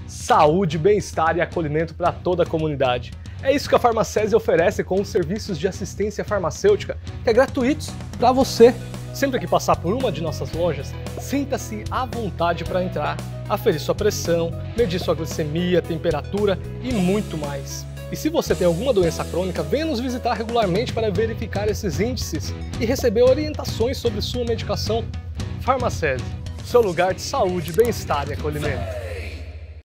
Saúde, bem-estar e acolhimento para toda a comunidade. É isso que a Farmacese oferece com os serviços de assistência farmacêutica, que é gratuitos para você. Sempre que passar por uma de nossas lojas, sinta-se à vontade para entrar, aferir sua pressão, medir sua glicemia, temperatura e muito mais. E se você tem alguma doença crônica, venha nos visitar regularmente para verificar esses índices e receber orientações sobre sua medicação. Farmacese, seu lugar de saúde, bem-estar e acolhimento.